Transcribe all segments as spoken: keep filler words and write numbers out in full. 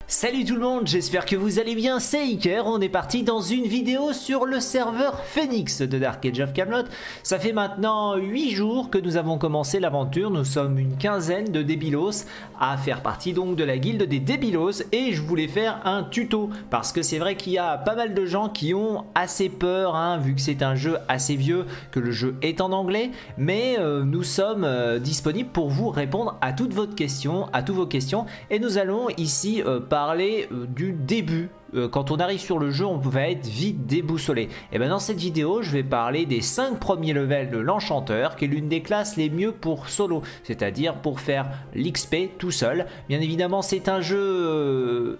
Salut tout le monde, j'espère que vous allez bien, c'est Iker, on est parti dans une vidéo sur le serveur Phoenix de Dark Age of Camelot. Ça fait maintenant huit jours que nous avons commencé l'aventure, nous sommes une quinzaine de débilos à faire partie donc de la guilde des débilos et je voulais faire un tuto parce que c'est vrai qu'il y a pas mal de gens qui ont assez peur, hein, vu que c'est un jeu assez vieux, que le jeu est en anglais, mais euh, nous sommes euh, disponibles pour vous répondre à toutes vos questions, à toutes vos questions et nous allons ici euh, parler euh, du début. Euh, quand on arrive sur le jeu, on va être vite déboussolé. Et bien dans cette vidéo, je vais parler des cinq premiers levels de l'enchanteur, qui est l'une des classes les mieux pour solo, c'est-à-dire pour faire l'X P tout seul. Bien évidemment, c'est un jeu euh,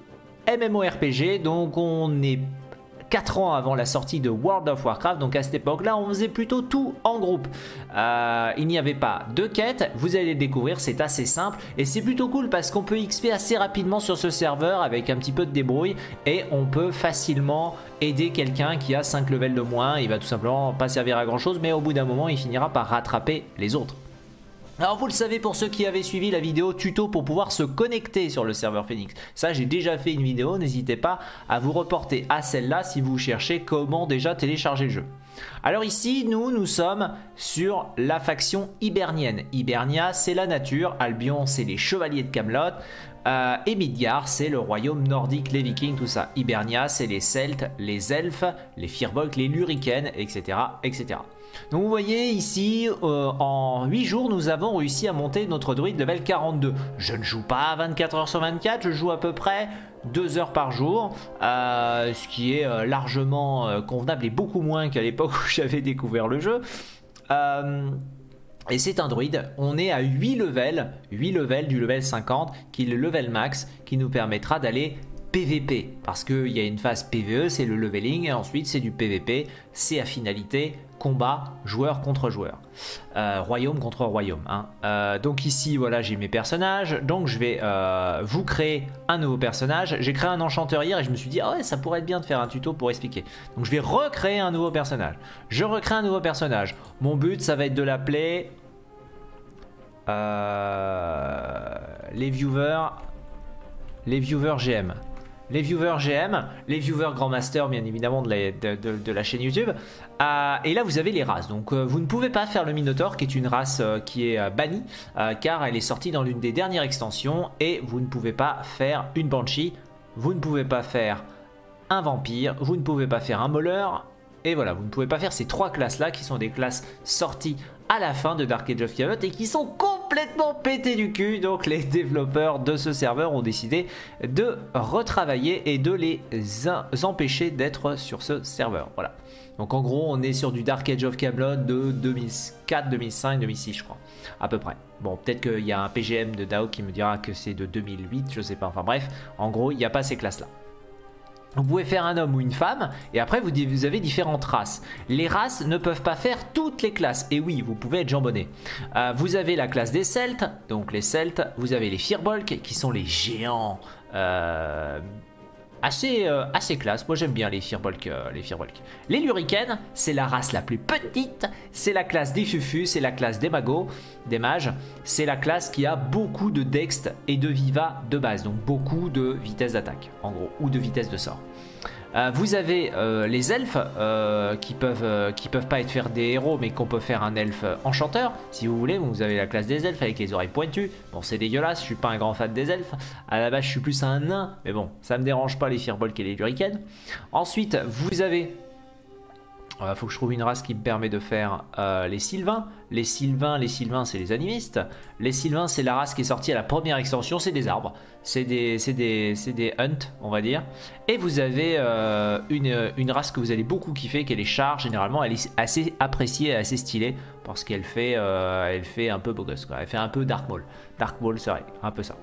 MMORPG, donc on est quatre ans avant la sortie de World of Warcraft, donc à cette époque-là, on faisait plutôt tout en groupe. Euh, il n'y avait pas de quête, vous allez le découvrir, c'est assez simple et c'est plutôt cool parce qu'on peut X P assez rapidement sur ce serveur avec un petit peu de débrouille et on peut facilement aider quelqu'un qui a cinq levels de moins. Il va tout simplement pas servir à grand chose, mais au bout d'un moment, il finira par rattraper les autres. Alors vous le savez, pour ceux qui avaient suivi la vidéo tuto pour pouvoir se connecter sur le serveur Phoenix, ça j'ai déjà fait une vidéo, n'hésitez pas à vous reporter à celle-là si vous cherchez comment déjà télécharger le jeu. Alors ici, nous, nous sommes sur la faction hibernienne. Hibernia, c'est la nature, Albion, c'est les chevaliers de Camelot, euh, et Midgard, c'est le royaume nordique, les vikings, tout ça. Hibernia, c'est les celtes, les elfes, les firbolgs, les lurikens, et cetera, et cetera. Donc vous voyez ici, euh, en huit jours, nous avons réussi à monter notre druide level quarante-deux. Je ne joue pas vingt-quatre heures sur vingt-quatre, je joue à peu près deux heures par jour, euh, ce qui est euh, largement euh, convenable et beaucoup moins qu'à l'époque où j'avais découvert le jeu. Euh, et c'est un druide, on est à huit levels, huit levels du level cinquante, qui est le level max, qui nous permettra d'aller P V P, parce qu'il y a une phase P V E, c'est le leveling, et ensuite c'est du P V P, c'est à finalité combat, joueur contre joueur, euh, royaume contre royaume, hein. euh, donc ici voilà, j'ai mes personnages, donc je vais euh, vous créer un nouveau personnage. J'ai créé un enchanteur hier et je me suis dit ah ouais, ça pourrait être bien de faire un tuto pour expliquer, donc je vais recréer un nouveau personnage. Je recrée un nouveau personnage, mon but ça va être de l'appeler euh, les viewers les viewers G M. Les viewers G M, les viewers Grand Master bien évidemment de la, de, de, de la chaîne YouTube. Euh, et là vous avez les races. Donc euh, vous ne pouvez pas faire le Minotaur, qui est une race euh, qui est euh, bannie, euh, car elle est sortie dans l'une des dernières extensions. Et vous ne pouvez pas faire une Banshee, vous ne pouvez pas faire un Vampire, vous ne pouvez pas faire un Mauleur. Et voilà, vous ne pouvez pas faire ces trois classes là qui sont des classes sorties à la fin de Dark Age of Camelot et qui sont complètement pétées du cul. Donc les développeurs de ce serveur ont décidé de retravailler et de les empêcher d'être sur ce serveur. Voilà. Donc en gros on est sur du Dark Age of Camelot de deux mille quatre, deux mille cinq, deux mille six je crois, à peu près. Bon, peut-être qu'il y a un P G M de D A O qui me dira que c'est de deux mille huit, je sais pas. Enfin bref, en gros il n'y a pas ces classes là. Vous pouvez faire un homme ou une femme et après vous, vous avez différentes races. Les races ne peuvent pas faire toutes les classes. Et oui, vous pouvez être jambonné. Euh, vous avez la classe des Celtes, donc les Celtes. Vous avez les Firbolgs qui sont les géants euh, assez, euh, assez classe. Moi j'aime bien les Firbolgs. Euh, les Firbolgs. Les Lurikens, c'est la race la plus petite. C'est la classe des Fufus, c'est la classe des Magos, des mages. C'est la classe qui a beaucoup de Dext et de Viva de base. Donc beaucoup de vitesse d'attaque en gros, ou de vitesse de sort. Euh, vous avez euh, les elfes euh, qui peuvent euh, qui peuvent pas être faire des héros, mais qu'on peut faire un elfe enchanteur si vous voulez. Vous avez la classe des elfes avec les oreilles pointues. Bon, c'est dégueulasse, je suis pas un grand fan des elfes. À la base je suis plus un nain, mais bon, ça me dérange pas les firbolgs et les lurikens. Ensuite vous avez il euh, faut que je trouve une race qui me permet de faire euh, les Sylvains. Les Sylvains, les Sylvains c'est les animistes. Les Sylvains c'est la race qui est sortie à la première extension, c'est des arbres. C'est des, des, des hunts, on va dire. Et vous avez euh, une, une race que vous allez beaucoup kiffer, qui est les chars. Généralement elle est assez appréciée et assez stylée, parce qu'elle fait, euh, elle fait un peu beau gosse, quoi. Elle fait un peu Dark Maul. Dark Maul c'est vrai, un peu ça.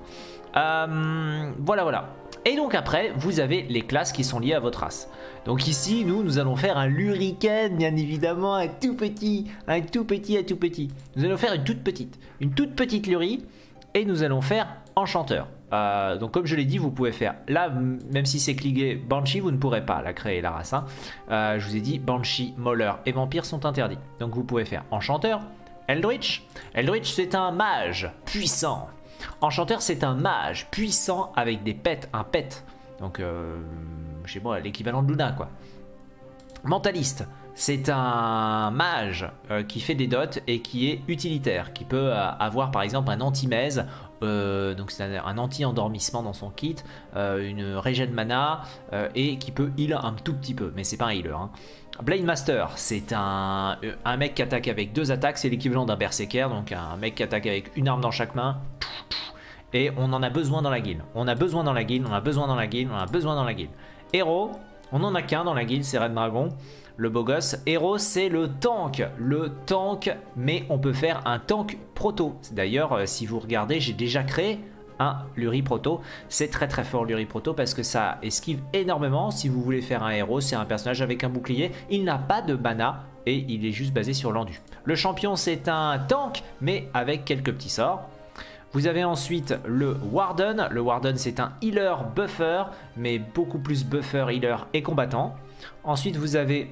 Euh, voilà, voilà. Et donc après, vous avez les classes qui sont liées à votre race. Donc ici, nous, nous allons faire un luriken, bien évidemment, un tout petit, un tout petit, un tout petit. Nous allons faire une toute petite, une toute petite lurie, et nous allons faire enchanteur. Euh, donc comme je l'ai dit, vous pouvez faire, là, même si c'est cliqué Banshee, vous ne pourrez pas la créer, la race. Hein. Euh, je vous ai dit, Banshee, Mauler et Vampire sont interdits. Donc vous pouvez faire enchanteur, Eldritch. Eldritch, c'est un mage puissant. Enchanteur, c'est un mage puissant avec des pets, un pet. Donc, euh, je sais pas, l'équivalent de Luna, quoi. Mentaliste, c'est un mage euh, qui fait des dots et qui est utilitaire, qui peut euh, avoir par exemple un anti-mèse, euh, donc c'est un, un anti-endormissement dans son kit, euh, une régène mana euh, et qui peut heal un tout petit peu, mais c'est pas un healer. Hein. Blade Master, c'est un, un mec qui attaque avec deux attaques, c'est l'équivalent d'un berserker, donc un mec qui attaque avec une arme dans chaque main. Et on en a besoin dans la guilde. On a besoin dans la guilde, on a besoin dans la guilde, on a besoin dans la guilde. Héros, on n'en a qu'un dans la guilde, c'est Red Dragon, le beau gosse. Héros, c'est le tank. Le tank, mais on peut faire un tank proto. D'ailleurs, euh, si vous regardez, j'ai déjà créé un Luri proto. C'est très très fort Luri proto parce que ça esquive énormément. Si vous voulez faire un héros, c'est un personnage avec un bouclier. Il n'a pas de mana et il est juste basé sur l'endu. Le champion, c'est un tank, mais avec quelques petits sorts. Vous avez ensuite le Warden. Le Warden, c'est un healer buffer, mais beaucoup plus buffer, healer et combattant. Ensuite, vous avez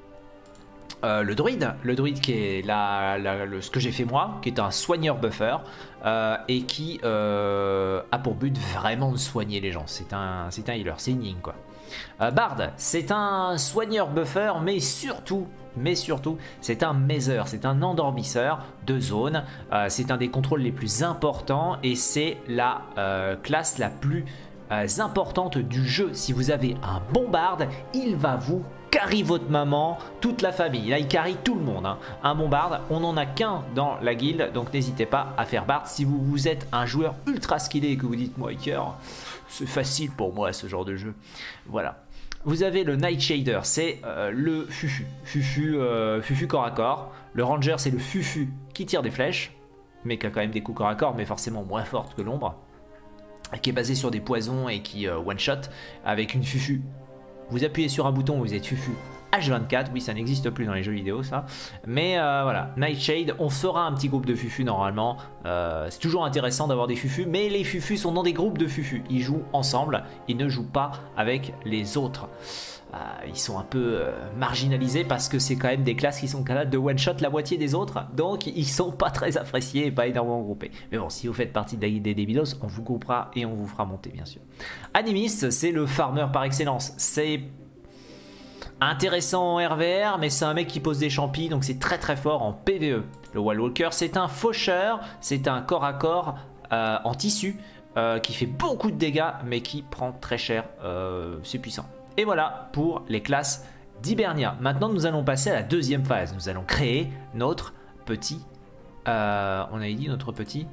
euh, le druide. Le druide qui est la, la, le, ce que j'ai fait moi, qui est un soigneur buffer euh, et qui euh, a pour but vraiment de soigner les gens. C'est un, c'est un healer, c'est une ligne quoi. Euh, Bard, c'est un soigneur buffer, mais surtout... Mais surtout, c'est un mazer, c'est un endormisseur de zone. Euh, c'est un des contrôles les plus importants et c'est la euh, classe la plus euh, importante du jeu. Si vous avez un bon bard, il va vous carry votre maman, toute la famille. Là, il carry tout le monde. Hein. Un bon bard, on n'en a qu'un dans la guilde, donc n'hésitez pas à faire bard. Si vous, vous êtes un joueur ultra skillé et que vous dites, moi, Iker, c'est facile pour moi ce genre de jeu. Voilà. Vous avez le Nightshader, c'est euh, le fufu, fufu, euh, fufu corps à corps. Le Ranger, c'est le fufu qui tire des flèches, mais qui a quand même des coups corps à corps, mais forcément moins fortes que l'ombre, qui est basé sur des poisons et qui euh, one-shot avec une fufu. Vous appuyez sur un bouton, vous êtes fufu H vingt-quatre, oui ça n'existe plus dans les jeux vidéo ça, mais euh, voilà, Nightshade, on fera un petit groupe de fufus normalement, euh, c'est toujours intéressant d'avoir des fufus, mais les fufus sont dans des groupes de fufus, ils jouent ensemble, ils ne jouent pas avec les autres. Euh, ils sont un peu euh, marginalisés parce que c'est quand même des classes qui sont capables de one-shot la moitié des autres, donc ils sont pas très appréciés et pas énormément groupés. Mais bon, si vous faites partie de la guilde des débilos, on vous groupera et on vous fera monter bien sûr. Animiste, c'est le farmer par excellence, c'est intéressant en R V R, mais c'est un mec qui pose des champis, donc c'est très très fort en P V E. Le Wallwalker, c'est un faucheur, c'est un corps à corps euh, en tissu euh, qui fait beaucoup de dégâts, mais qui prend très cher. Euh, c'est puissant. Et voilà pour les classes d'Hibernia. Maintenant, nous allons passer à la deuxième phase. Nous allons créer notre petit... Euh, on avait dit notre petit...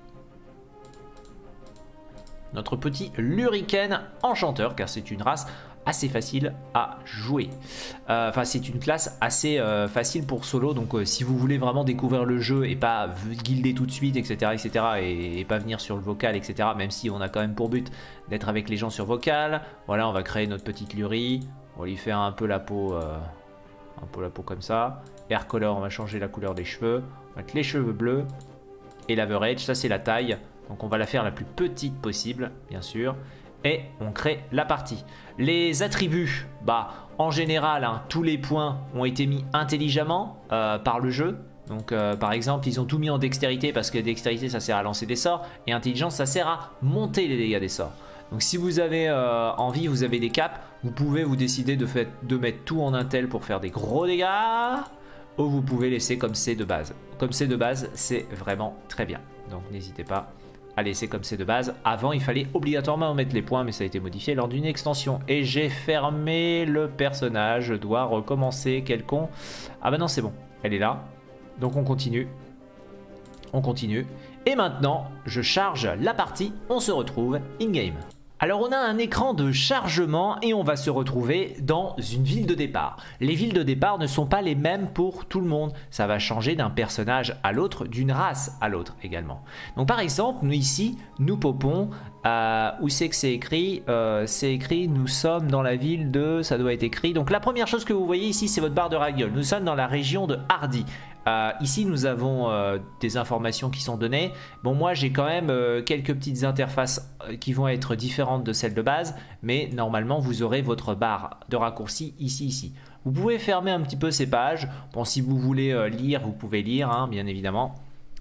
Notre petit Luriken enchanteur, car c'est une race assez facile à jouer. Euh, enfin, c'est une classe assez euh, facile pour solo. Donc, euh, si vous voulez vraiment découvrir le jeu et pas guilder tout de suite, et cetera, et cetera, et, et pas venir sur le vocal, et cetera. Même si on a quand même pour but d'être avec les gens sur vocal. Voilà, on va créer notre petite Luri. On va lui faire un peu la peau, euh, un peu la peau comme ça. Hair color, on va changer la couleur des cheveux. On va mettre les cheveux bleus et l'average. Ça, c'est la taille. Donc, on va la faire la plus petite possible, bien sûr. Et on crée la partie. Les attributs, bah en général, hein, tous les points ont été mis intelligemment euh, par le jeu. Donc euh, par exemple, ils ont tout mis en dextérité parce que dextérité ça sert à lancer des sorts et intelligence ça sert à monter les dégâts des sorts. Donc si vous avez euh, envie, vous avez des caps, vous pouvez vous décider de, fait, de mettre tout en intel pour faire des gros dégâts, ou vous pouvez laisser comme c'est de base. Comme c'est de base, c'est vraiment très bien. Donc n'hésitez pas à laisser comme c'est de base. Avant, il fallait obligatoirement mettre les points, mais ça a été modifié lors d'une extension. Et j'ai fermé le personnage. Je dois recommencer. Quel con. Ah bah non, c'est bon. Elle est là. Donc on continue. On continue. Et maintenant, je charge la partie. On se retrouve in-game. Alors on a un écran de chargement et on va se retrouver dans une ville de départ. Les villes de départ ne sont pas les mêmes pour tout le monde. Ça va changer d'un personnage à l'autre, d'une race à l'autre également. Donc par exemple, nous ici, nous popons, euh, où c'est que c'est écrit euh, c'est écrit, nous sommes dans la ville de... Ça doit être écrit. Donc la première chose que vous voyez ici, c'est votre barre de radiole. Nous sommes dans la région de Hardy. Euh, ici nous avons euh, des informations qui sont données. Bon, moi j'ai quand même euh, quelques petites interfaces euh, qui vont être différentes de celles de base, mais normalement vous aurez votre barre de raccourci ici ici. Vous pouvez fermer un petit peu ces pages. Bon, si vous voulez euh, lire, vous pouvez lire hein, bien évidemment,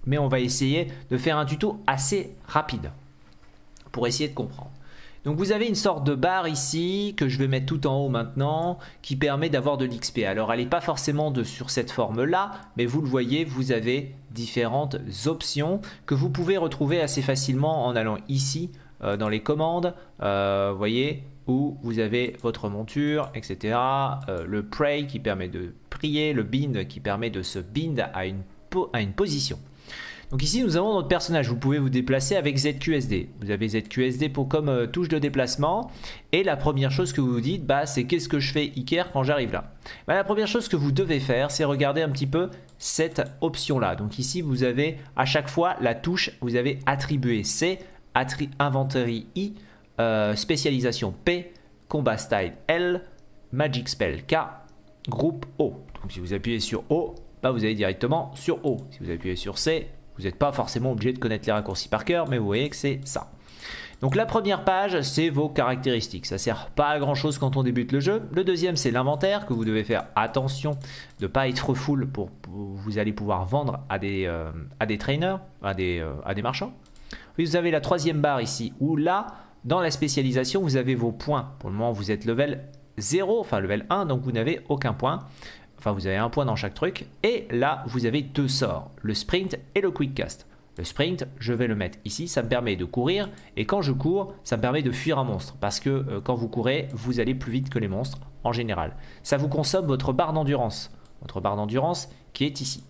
Mais on va essayer de faire un tuto assez rapide pour essayer de comprendre. Donc vous avez une sorte de barre ici que je vais mettre tout en haut maintenant qui permet d'avoir de l'X P. Alors elle n'est pas forcément de, sur cette forme là, mais vous le voyez, vous avez différentes options que vous pouvez retrouver assez facilement en allant ici euh, dans les commandes, euh, vous voyez, où vous avez votre monture, et cetera. Euh, le pray qui permet de prier, le bind qui permet de se bind à une, po à une position. Donc ici nous avons notre personnage, vous pouvez vous déplacer avec Z Q S D. Vous avez Z Q S D pour comme euh, touche de déplacement. Et la première chose que vous vous dites, bah, c'est qu'est-ce que je fais Iker quand j'arrive là. Bah, la première chose que vous devez faire, c'est regarder un petit peu cette option là. Donc ici vous avez à chaque fois la touche, vous avez attribué C, attri inventory I, euh, spécialisation P, combat style L, magic spell K, groupe O. Donc si vous appuyez sur O, bah, vous allez directement sur O. Si vous appuyez sur C, vous n'êtes pas forcément obligé de connaître les raccourcis par cœur, mais vous voyez que c'est ça. Donc la première page, c'est vos caractéristiques. Ça ne sert pas à grand chose quand on débute le jeu. Le deuxième, c'est l'inventaire, que vous devez faire attention de ne pas être full pour, pour vous allez pouvoir vendre à des, euh, à des trainers, à des, euh, à des marchands. Puis vous avez la troisième barre ici, où là, dans la spécialisation, vous avez vos points. Pour le moment, vous êtes level zéro, enfin level un, donc vous n'avez aucun point. Enfin, vous avez un point dans chaque truc. Et là, vous avez deux sorts, le sprint et le quick cast. Le sprint, je vais le mettre ici, ça me permet de courir. Et quand je cours, ça me permet de fuir un monstre. Parce que euh, quand vous courez, vous allez plus vite que les monstres en général. Ça vous consomme votre barre d'endurance. Votre barre d'endurance qui est ici.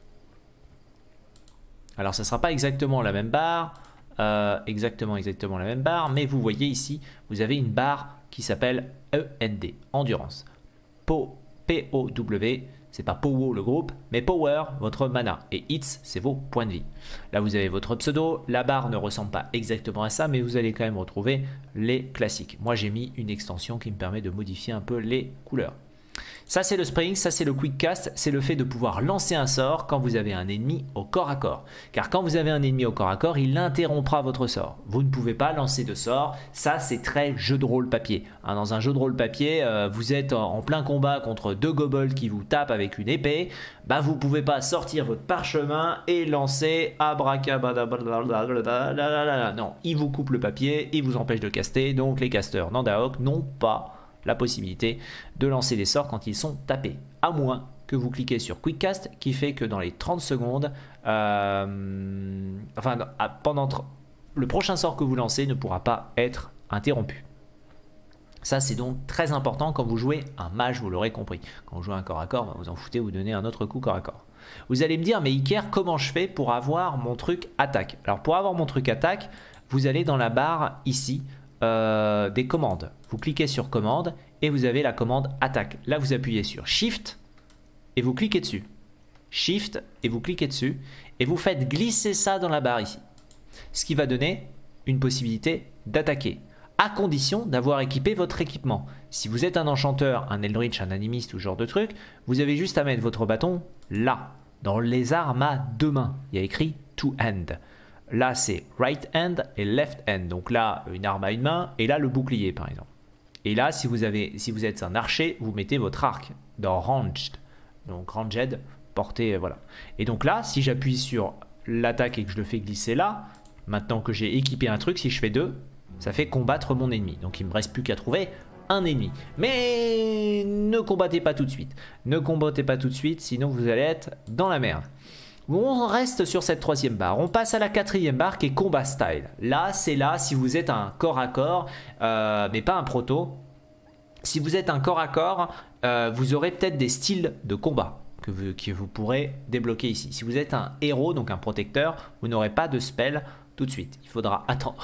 Alors, ça ne sera pas exactement la même barre. Euh, exactement, exactement la même barre. Mais vous voyez ici, vous avez une barre qui s'appelle E N D, endurance. Po P O W, c'est pas Powo le groupe, mais Power, votre mana. Et Hits, c'est vos points de vie. Là, vous avez votre pseudo. La barre ne ressemble pas exactement à ça, mais vous allez quand même retrouver les classiques. Moi, j'ai mis une extension qui me permet de modifier un peu les couleurs. Ça, c'est le sprint, ça, c'est le quick cast. C'est le fait de pouvoir lancer un sort quand vous avez un ennemi au corps à corps. Car quand vous avez un ennemi au corps à corps, il interrompra votre sort. Vous ne pouvez pas lancer de sort. Ça, c'est très jeu de rôle papier. Hein, dans un jeu de rôle papier, euh, vous êtes en, en plein combat contre deux kobolds qui vous tapent avec une épée. Bah, vous ne pouvez pas sortir votre parchemin et lancer abracadabra. Non, il vous coupe le papier, il vous empêche de caster. Donc, les casteurs Nandaok n'ont pas la possibilité de lancer des sorts quand ils sont tapés, à moins que vous cliquez sur Quick Cast qui fait que dans les trente secondes, euh, enfin pendant le prochain sort que vous lancez ne pourra pas être interrompu. Ça, c'est donc très important quand vous jouez un mage, vous l'aurez compris. Quand vous jouez un corps à corps, bah, vous en foutez, vous donnez un autre coup corps à corps. Vous allez me dire, mais Iker, comment je fais pour avoir mon truc attaque? Alors pour avoir mon truc attaque, vous allez dans la barre ici, Euh, des commandes. Vous cliquez sur commande et vous avez la commande attaque. Là, vous appuyez sur Shift et vous cliquez dessus. Shift et vous cliquez dessus et vous faites glisser ça dans la barre ici. Ce qui va donner une possibilité d'attaquer, à condition d'avoir équipé votre équipement. Si vous êtes un enchanteur, un eldritch, un animiste ou ce genre de truc, vous avez juste à mettre votre bâton là, dans les armes à deux mains. Il y a écrit two hand. Là, c'est right hand et left hand. Donc là, une arme à une main et là, le bouclier, par exemple. Et là, si vous, avez, si vous êtes un archer, vous mettez votre arc dans ranged. Donc ranged, portée, voilà. Et donc là, si j'appuie sur l'attaque et que je le fais glisser là, maintenant que j'ai équipé un truc, si je fais deux, ça fait combattre mon ennemi. Donc il ne me reste plus qu'à trouver un ennemi. Mais ne combattez pas tout de suite. Ne combattez pas tout de suite, sinon vous allez être dans la merde. On reste sur cette troisième barre. On passe à la quatrième barre qui est combat style. Là, c'est là si vous êtes un corps à corps, euh, mais pas un proto. Si vous êtes un corps à corps, euh, vous aurez peut-être des styles de combat que vous, que vous pourrez débloquer ici. Si vous êtes un héros, donc un protecteur, vous n'aurez pas de spell tout de suite. Il faudra attendre.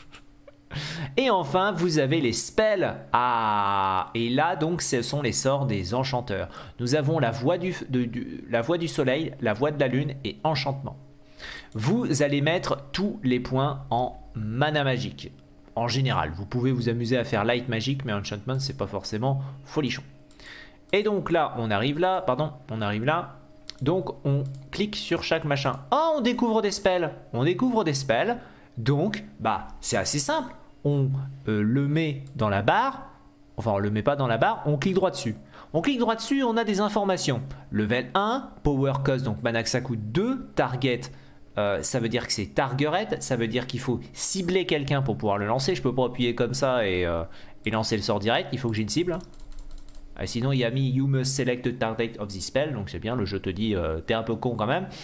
Et enfin, vous avez les spells. Ah, et là, donc, ce sont les sorts des enchanteurs. Nous avons la voix du, de, du, la voix du soleil, la voix de la lune et enchantement. Vous allez mettre tous les points en mana magique. En général, vous pouvez vous amuser à faire light magique, mais enchantment, c'est pas forcément folichon. Et donc là, on arrive là, pardon, on arrive là. Donc, on clique sur chaque machin. Oh, on découvre des spells. On découvre des spells. Donc, bah, c'est assez simple. On euh, le met dans la barre. Enfin, on le met pas dans la barre. On clique droit dessus. On clique droit dessus, on a des informations. Level un, Power Cost, donc mana que ça coûte deux. Target, euh, ça veut dire que c'est targeted, ça veut dire qu'il faut cibler quelqu'un pour pouvoir le lancer. Je peux pas appuyer comme ça et, euh, et lancer le sort direct, il faut que j'ai une cible. Euh, sinon il y a mis you must select the target of this spell, donc c'est bien, le jeu te dit euh, t'es un peu con quand même.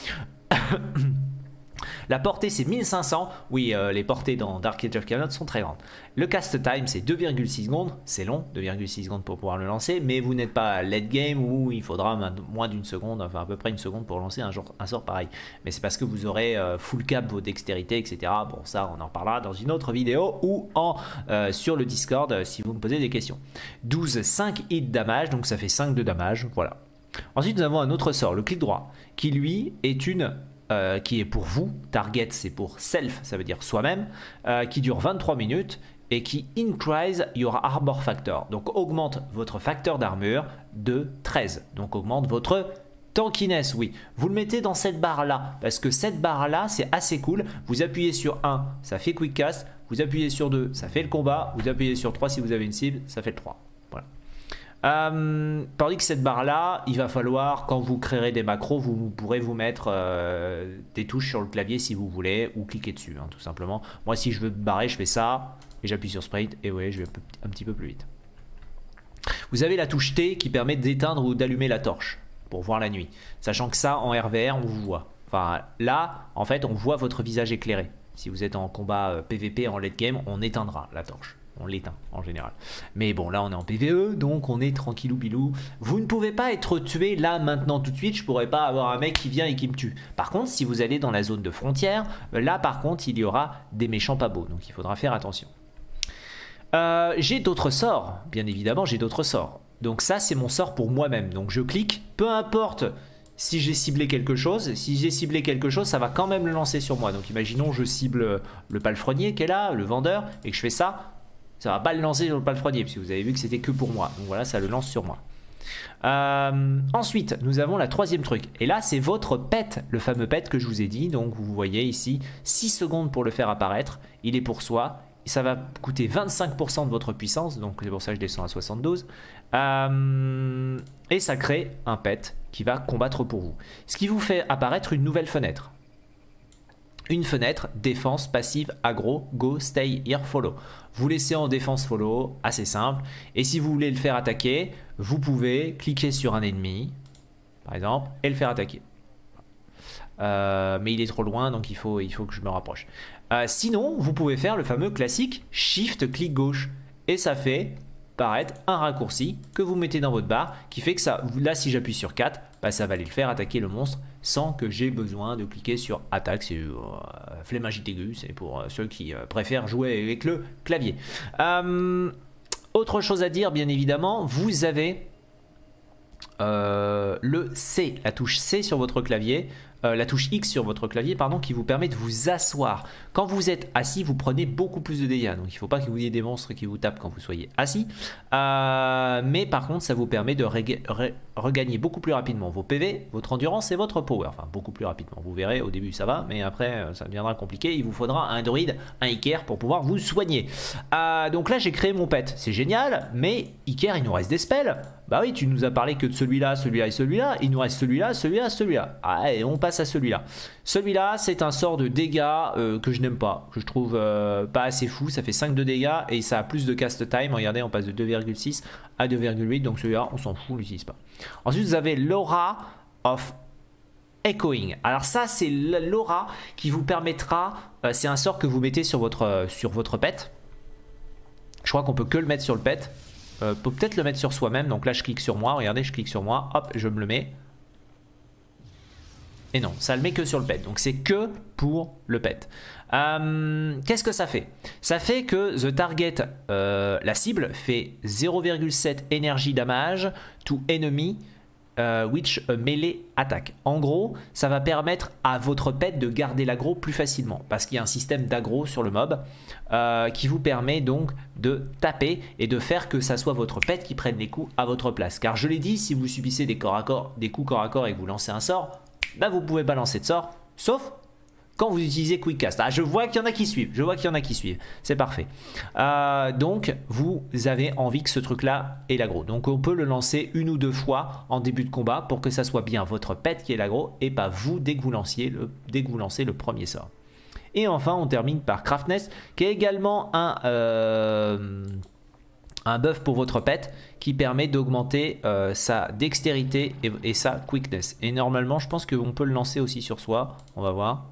La portée c'est mille cinq cents, oui euh, les portées dans Dark Age of Camelot sont très grandes. Le cast time c'est deux virgule six secondes, c'est long, deux virgule six secondes pour pouvoir le lancer, mais vous n'êtes pas à late game où il faudra moins d'une seconde, enfin à peu près une seconde pour lancer un, genre, un sort pareil. Mais c'est parce que vous aurez euh, full cap vos dextérités, et cetera. Bon ça on en parlera dans une autre vidéo ou en, euh, sur le Discord euh, si vous me posez des questions. douze, cinq hit damage, donc ça fait cinq de damage, voilà. Ensuite nous avons un autre sort, le clic droit, qui lui est une... Euh, qui est pour vous, target c'est pour self, ça veut dire soi-même, euh, qui dure vingt-trois minutes et qui increase your armor factor, donc augmente votre facteur d'armure de treize, donc augmente votre tankiness, oui. Vous le mettez dans cette barre là, parce que cette barre là c'est assez cool, vous appuyez sur un, ça fait quick cast, vous appuyez sur deux, ça fait le combat, vous appuyez sur trois si vous avez une cible, ça fait le trois, voilà. Euh, tandis que cette barre là, il va falloir, quand vous créerez des macros, vous, vous pourrez vous mettre euh, des touches sur le clavier si vous voulez, ou cliquer dessus, hein, tout simplement. Moi si je veux barrer, je fais ça, et j'appuie sur sprint, et vous voyez, je vais un petit peu plus vite. Vous avez la touche T qui permet d'éteindre ou d'allumer la torche, pour voir la nuit. Sachant que ça, en R V R, on vous voit. Enfin, là, en fait, on voit votre visage éclairé. Si vous êtes en combat P V P, en late game, on éteindra la torche. On l'éteint en général. Mais bon, là on est en P V E, donc on est tranquillou bilou. Vous ne pouvez pas être tué là maintenant tout de suite. Je pourrais pas avoir un mec qui vient et qui me tue. Par contre, si vous allez dans la zone de frontière, là par contre il y aura des méchants pas beaux. Donc il faudra faire attention. Euh, j'ai d'autres sorts, bien évidemment j'ai d'autres sorts. Donc ça c'est mon sort pour moi-même. Donc je clique, peu importe si j'ai ciblé quelque chose. Si j'ai ciblé quelque chose, ça va quand même le lancer sur moi. Donc imaginons je cible le palefrenier qui est là, le vendeur, et que je fais ça. Ça va pas le lancer sur le palefrenier, puisque vous avez vu que c'était que pour moi. Donc voilà, ça le lance sur moi. Euh, ensuite, nous avons la troisième truc. Et là, c'est votre pet, le fameux pet que je vous ai dit. Donc vous voyez ici, six secondes pour le faire apparaître. Il est pour soi. Ça va coûter vingt-cinq pour cent de votre puissance. Donc c'est pour ça que je descends à soixante-douze. Euh, et ça crée un pet qui va combattre pour vous. Ce qui vous fait apparaître une nouvelle fenêtre. Une fenêtre, défense, passive, aggro, go, stay, here, follow. Vous laissez en défense follow, assez simple. Et si vous voulez le faire attaquer, vous pouvez cliquer sur un ennemi, par exemple, et le faire attaquer. Euh, mais il est trop loin, donc il faut, il faut que je me rapproche. Euh, sinon, vous pouvez faire le fameux classique shift, clic gauche. Et ça fait paraître un raccourci que vous mettez dans votre barre, qui fait que ça, là si j'appuie sur quatre, bah, ça va aller le faire attaquer le monstre sans que j'ai besoin de cliquer sur attaque. C'est euh, flemmagite aiguë, c'est pour euh, ceux qui euh, préfèrent jouer avec le clavier. Euh, autre chose à dire, bien évidemment, vous avez euh, le C, la touche C sur votre clavier. Euh, la touche X sur votre clavier, pardon, qui vous permet de vous asseoir. Quand vous êtes assis, vous prenez beaucoup plus de dégâts. Donc il ne faut pas que vous ayez des monstres qui vous tapent quand vous soyez assis. Euh, mais par contre, ça vous permet de regagner beaucoup plus rapidement vos P V, votre endurance et votre power. Enfin, beaucoup plus rapidement. Vous verrez, au début ça va, mais après ça deviendra compliqué. Il vous faudra un druide, un Iker pour pouvoir vous soigner. Euh, donc là, j'ai créé mon pet. C'est génial, mais Iker, il nous reste des spells. Bah oui, tu nous as parlé que de celui-là, celui-là et celui-là. Il nous reste celui-là, celui-là, celui-là. Ah, et on passe à celui-là. Celui-là, c'est un sort de dégâts euh, que je n'aime pas, que je trouve euh, pas assez fou. Ça fait cinq de dégâts et ça a plus de cast time. Regardez, on passe de deux virgule six à deux virgule huit. Donc celui-là, on s'en fout, on l'utilise pas. Ensuite, vous avez l'aura of echoing. Alors ça, c'est l'aura qui vous permettra, euh, c'est un sort que vous mettez sur votre, euh, sur votre pet. Je crois qu'on peut que le mettre sur le pet. Euh, peut peut-être le mettre sur soi-même. Donc là, je clique sur moi. Regardez, je clique sur moi. Hop, je me le mets. Et non, ça le met que sur le pet. Donc c'est que pour le pet. Euh, Qu'est-ce que ça fait? Ça fait que the target, euh, la cible, fait zéro virgule sept energy damage to enemy euh, which a melee attack. En gros, ça va permettre à votre pet de garder l'aggro plus facilement. Parce qu'il y a un système d'aggro sur le mob euh, qui vous permet donc de taper et de faire que ça soit votre pet qui prenne les coups à votre place. Car je l'ai dit, si vous subissez des, corps à corps, des coups corps à corps et que vous lancez un sort, bah vous pouvez pas lancer de sort, sauf quand vous utilisez Quickcast. Ah, je vois qu'il y en a qui suivent, je vois qu'il y en a qui suivent, c'est parfait. Euh, donc vous avez envie que ce truc là ait l'aggro, donc on peut le lancer une ou deux fois en début de combat pour que ça soit bien votre pet qui est l'aggro et pas vous dès que vous lanciez le, dès que vous lancez le premier sort. Et enfin on termine par Craftness qui est également un, euh, un buff pour votre pet qui permet d'augmenter euh, sa dextérité et, et sa quickness. Et normalement je pense qu'on peut le lancer aussi sur soi, on va voir.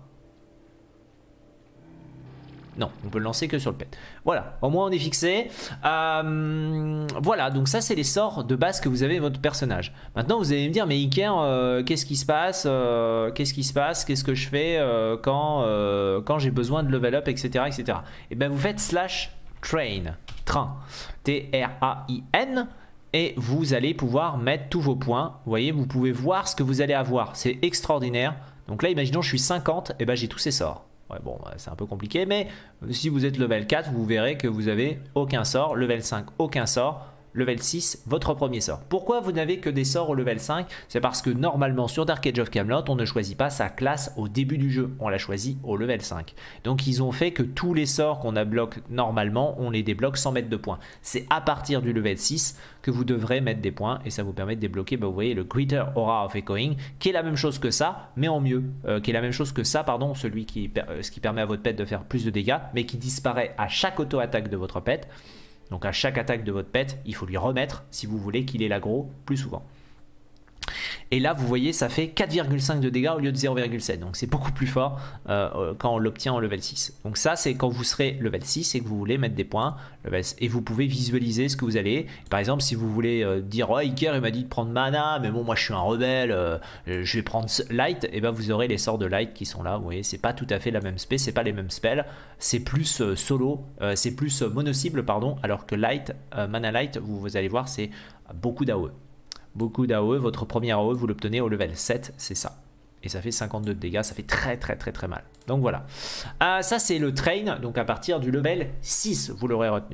Non, on peut le lancer que sur le pet. Voilà, au moins on est fixé. Euh, voilà, donc ça c'est les sorts de base que vous avez votre personnage. Maintenant vous allez me dire, mais Iker, euh, qu'est-ce qui se passe euh, Qu'est-ce qui se passe Qu'est-ce que je fais euh, quand, euh, quand j'ai besoin de level up, et cetera et cetera. Et bien vous faites slash train, train, T R A I N, et vous allez pouvoir mettre tous vos points. Vous voyez, vous pouvez voir ce que vous allez avoir. C'est extraordinaire. Donc là, imaginons je suis cinquante, et ben j'ai tous ces sorts. Ouais, bon, c'est un peu compliqué, mais si vous êtes level quatre, vous verrez que vous avez aucun sort. Level cinq, aucun sort. Level six, votre premier sort. Pourquoi vous n'avez que des sorts au level cinq? C'est parce que normalement sur Dark Age of Camelot, on ne choisit pas sa classe au début du jeu. On la choisit au level cinq. Donc ils ont fait que tous les sorts qu'on a bloqué normalement, on les débloque sans mettre de points. C'est à partir du level six que vous devrez mettre des points et ça vous permet de débloquer, bah, vous voyez, le Greater Aura of Echoing, qui est la même chose que ça, mais en mieux. Euh, qui est la même chose que ça, pardon, celui qui, euh, ce qui permet à votre pet de faire plus de dégâts, mais qui disparaît à chaque auto-attaque de votre pet. Donc à chaque attaque de votre pet, il faut lui remettre si vous voulez qu'il ait l'aggro plus souvent. Et là, vous voyez, ça fait quatre virgule cinq de dégâts au lieu de zéro virgule sept. Donc c'est beaucoup plus fort euh, quand on l'obtient en level six. Donc ça, c'est quand vous serez level six et que vous voulez mettre des points. Et vous pouvez visualiser ce que vous allez. Par exemple, si vous voulez euh, dire « Oh, Iker, il m'a dit de prendre mana, mais bon, moi je suis un rebelle, euh, je vais prendre light. » Et bien vous aurez les sorts de light qui sont là. Vous voyez, c'est pas tout à fait la même spé, c'est pas les mêmes spells. C'est plus euh, solo, euh, c'est plus euh, mono-cible, pardon. Alors que light, euh, mana light, vous, vous allez voir, c'est beaucoup d'A O E. Beaucoup d'A O E, votre premier A O E vous l'obtenez au level sept, c'est ça. Et ça fait cinquante-deux de dégâts, ça fait très très très très mal. Donc voilà. Euh, ça c'est le train, donc à partir du level six, vous l'aurez retenu.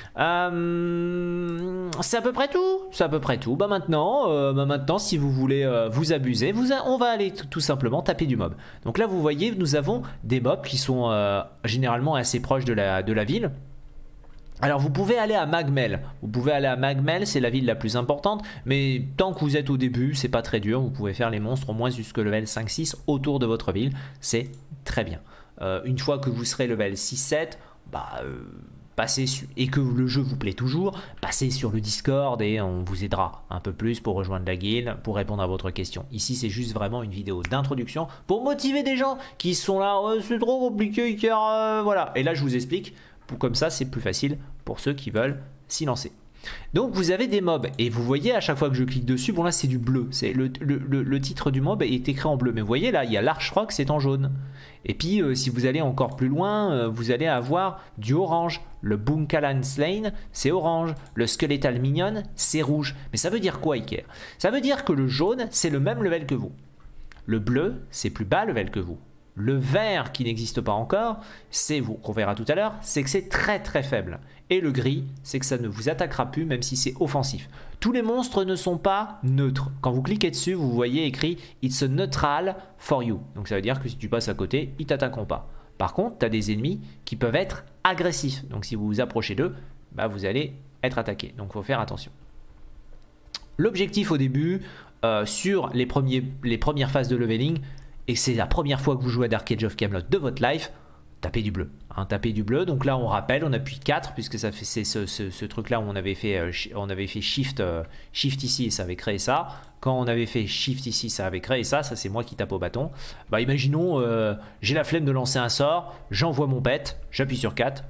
Euh, c'est à peu près tout. C'est à peu près tout. Bah maintenant, euh, bah maintenant si vous voulez euh, vous abuser, vous a, on va aller tout simplement taper du mob. Donc là vous voyez, nous avons des mobs qui sont euh, généralement assez proches de la, de la ville. Alors vous pouvez aller à Magmel, vous pouvez aller à Magmel, c'est la ville la plus importante, mais tant que vous êtes au début, c'est pas très dur, vous pouvez faire les monstres au moins jusque level cinq six autour de votre ville, c'est très bien. Euh, une fois que vous serez level six sept, bah, euh, passez sur, et que le jeu vous plaît toujours, passez sur le Discord et on vous aidera un peu plus pour rejoindre la guilde, pour répondre à votre question. Ici c'est juste vraiment une vidéo d'introduction pour motiver des gens qui sont là, oh, c'est trop compliqué car euh, voilà, et là je vous explique. Comme ça c'est plus facile pour ceux qui veulent s'y lancer. Donc vous avez des mobs et vous voyez à chaque fois que je clique dessus, bon là c'est du bleu, c'est le, le, le, le titre du mob est écrit en bleu, mais vous voyez là il y a l'Archrock, c'est en jaune. Et puis euh, si vous allez encore plus loin, euh, vous allez avoir du orange. Le Bunkalan Slain c'est orange, le Skeletal Minion c'est rouge. Mais ça veut dire quoi, Iker? Ça veut dire que le jaune c'est le même level que vous, le bleu c'est plus bas level que vous. Le vert qui n'existe pas encore, c'est vous, qu'on verra tout à l'heure, c'est que c'est très très faible. Et le gris, c'est que ça ne vous attaquera plus même si c'est offensif. Tous les monstres ne sont pas neutres. Quand vous cliquez dessus, vous voyez écrit « It's a neutral for you ». Donc ça veut dire que si tu passes à côté, ils ne t'attaqueront pas. Par contre, tu as des ennemis qui peuvent être agressifs. Donc si vous vous approchez d'eux, bah, vous allez être attaqué. Donc il faut faire attention. L'objectif au début, euh, sur les, premiers, les premières phases de leveling, et c'est la première fois que vous jouez à Dark Age of Camelot de votre life, tapez du bleu. Hein, tapez du bleu. Donc là, on rappelle, on appuie quatre, puisque ça fait c'est ce, ce, ce truc-là où on avait fait, euh, on avait fait shift, euh, shift ici et ça avait créé ça. Quand on avait fait Shift ici, ça avait créé ça. Ça, c'est moi qui tape au bâton. Bah, imaginons, euh, j'ai la flemme de lancer un sort, j'envoie mon pet, j'appuie sur quatre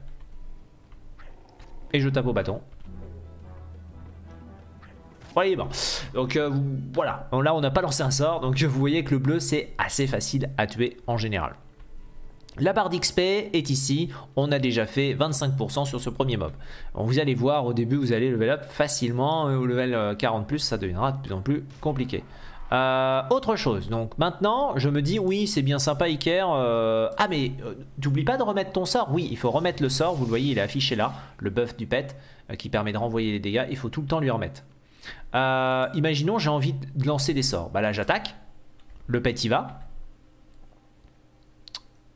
et je tape au bâton. Ouais, bon. Donc euh, voilà, là on n'a pas lancé un sort, donc vous voyez que le bleu c'est assez facile à tuer en général. La barre d'X P est ici, on a déjà fait vingt-cinq pour cent sur ce premier mob. Bon, vous allez voir, au début vous allez level up facilement, au level quarante plus ça deviendra de plus en plus compliqué. Euh, autre chose, donc maintenant je me dis oui c'est bien sympa Iker, euh, ah mais euh, n'oublie pas de remettre ton sort. Oui, il faut remettre le sort, vous le voyez il est affiché là, le buff du pet euh, qui permet de renvoyer les dégâts, il faut tout le temps lui remettre. Euh, imaginons j'ai envie de lancer des sorts, bah là j'attaque, le pet y va,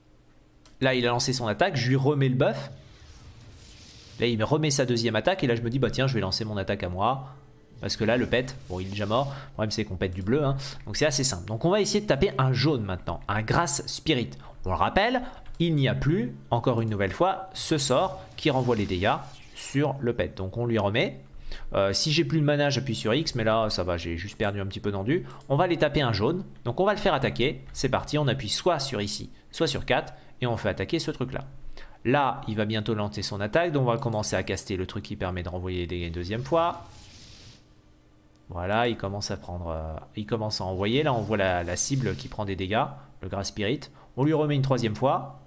Là, il a lancé son attaque, je lui remets le buff. Là, il me remet sa deuxième attaque. Et là, je me dis, bah tiens, je vais lancer mon attaque à moi. Parce que là, le pet, bon, il est déjà mort. Le problème, c'est qu'on pète du bleu. Hein. Donc, c'est assez simple. Donc, on va essayer de taper un jaune maintenant. Un Grass Spirit. On le rappelle, il n'y a plus, encore une nouvelle fois, ce sort qui renvoie les dégâts sur le pet. Donc, on lui remet. Euh, si j'ai plus de mana, j'appuie sur X. Mais là, ça va, j'ai juste perdu un petit peu d'endu. On va aller taper un jaune. Donc, on va le faire attaquer. C'est parti. On appuie soit sur ici, soit sur quatre. Et on fait attaquer ce truc-là. Là, il va bientôt lancer son attaque. Donc, on va commencer à caster le truc qui permet de renvoyer les dégâts une deuxième fois. Voilà, il commence à prendre, euh, il commence à envoyer. Là, on voit la, la cible qui prend des dégâts, le Grass Spirit. On lui remet une troisième fois.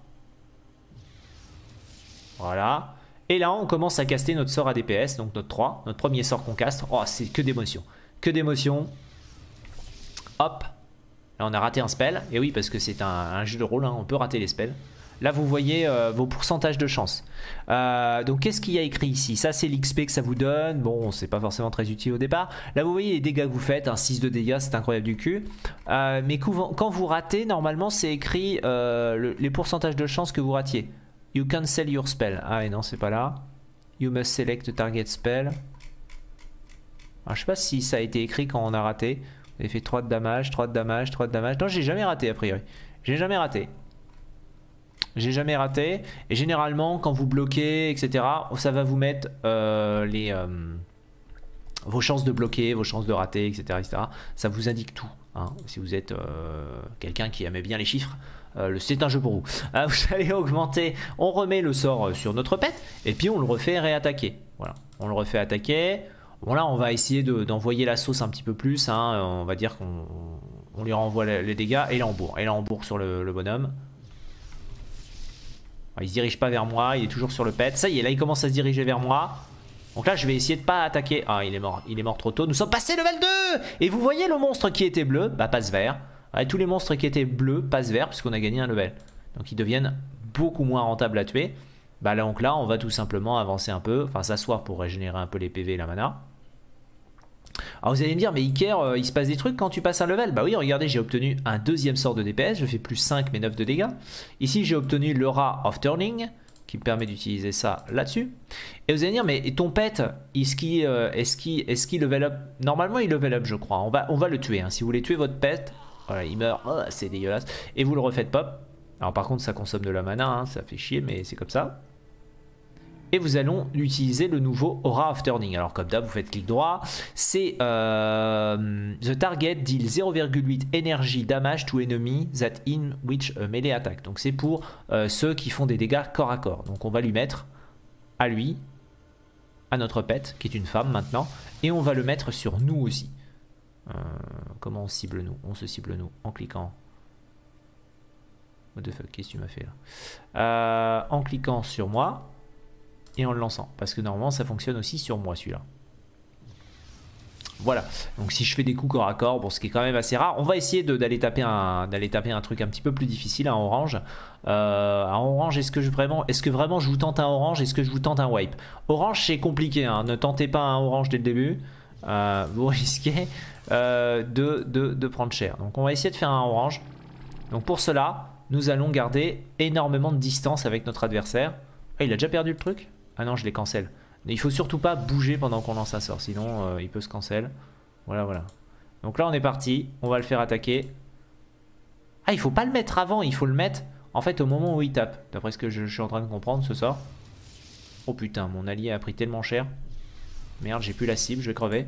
Voilà. Et là, on commence à caster notre sort A D P S, donc notre trois, notre premier sort qu'on caste. Oh, c'est que d'émotion. Que d'émotion. Hop. Là, on a raté un spell. Et oui, parce que c'est un, un jeu de rôle, hein, on peut rater les spells. Là, vous voyez euh, vos pourcentages de chance. Euh, donc, qu'est-ce qu'il y a écrit ici? Ça, c'est l'X P que ça vous donne. Bon, c'est pas forcément très utile au départ. Là, vous voyez les dégâts que vous faites. Un six de dégâts, c'est incroyable du cul. Euh, mais quand vous ratez, normalement, c'est écrit euh, le, les pourcentages de chance que vous ratiez. You cancel your spell. Ah, et non, c'est pas là. You must select a target spell. Alors, je sais pas si ça a été écrit quand on a raté. Vous avez fait trois de damage, trois de damage, trois de damage. Non, j'ai jamais raté, a priori. J'ai jamais raté. J'ai jamais raté. Et généralement, quand vous bloquez, et cetera, ça va vous mettre euh, les, euh, vos chances de bloquer, vos chances de rater, et cetera, et cetera. Ça vous indique tout. Hein. Si vous êtes euh, quelqu'un qui aimait bien les chiffres, euh, c'est un jeu pour vous. Euh, vous allez augmenter. On remet le sort sur notre pet. Et puis on le refait réattaquer. Voilà. On le refait attaquer. Bon là, on va essayer d'envoyer de, la sauce un petit peu plus. Hein. On va dire qu'on on lui renvoie les, les dégâts. Et là, on bourre. Et là, on bourre sur le, le bonhomme. Il se dirige pas vers moi, il est toujours sur le pet. Ça y est, là il commence à se diriger vers moi. Donc là je vais essayer de pas attaquer. Ah, il est mort, il est mort trop tôt. Nous sommes passés level deux. Et vous voyez le monstre qui était bleu, bah passe vert. Ouais, tous les monstres qui étaient bleus passent vert puisqu'on a gagné un level. Donc ils deviennent beaucoup moins rentables à tuer. Bah là, donc là on va tout simplement avancer un peu. Enfin s'asseoir pour régénérer un peu les P V et la mana. Alors vous allez me dire, mais Iker, euh, il se passe des trucs quand tu passes un level? Bah oui, regardez, j'ai obtenu un deuxième sort de D P S, je fais plus cinq mais neuf de dégâts. Ici j'ai obtenu l'aura of turning, qui me permet d'utiliser ça là-dessus. Et vous allez me dire, mais ton pet, est-ce qu'il euh, est qu est qu level up? Normalement il level up je crois, on va, on va le tuer. Hein. Si vous voulez tuer votre pet, voilà, il meurt, oh, c'est dégueulasse. Et vous le refaites pop. Alors par contre ça consomme de la mana, hein, ça fait chier mais c'est comme ça. Et vous allons utiliser le nouveau Aura of Turning. Alors comme d'hab, vous faites clic droit. C'est euh, The target deal zéro virgule huit energy damage to enemy that in which a melee attack. Donc c'est pour euh, ceux qui font des dégâts corps à corps. Donc on va lui mettre à lui, à notre pet, qui est une femme maintenant. Et on va le mettre sur nous aussi. Euh, comment on cible nous? On se cible nous en cliquant. What the fuck, qu'est-ce que tu m'as fait là? euh, En cliquant sur moi. Et en le lançant, parce que normalement ça fonctionne aussi sur moi celui-là. Voilà, donc si je fais des coups corps à corps, bon, ce qui est quand même assez rare, on va essayer d'aller taper, d'aller taper un truc un petit peu plus difficile à orange. Euh, à orange, est-ce que, je vraiment, est-ce que vraiment je vous tente un orange? Est-ce que je vous tente un wipe? Orange c'est compliqué, hein. Ne tentez pas un orange dès le début, euh, vous risquez euh, de, de, de prendre cher. Donc on va essayer de faire un orange. Donc pour cela, nous allons garder énormément de distance avec notre adversaire. Ah, il a déjà perdu le truc? Ah non, je les cancel. Mais il faut surtout pas bouger pendant qu'on lance un sort, sinon euh, il peut se cancel. Voilà, voilà. Donc là, on est parti. On va le faire attaquer. Ah, il faut pas le mettre avant, il faut le mettre en fait au moment où il tape. D'après ce que je, je suis en train de comprendre, ce sort. Oh putain, mon allié a pris tellement cher. Merde, j'ai plus la cible, je vais crever.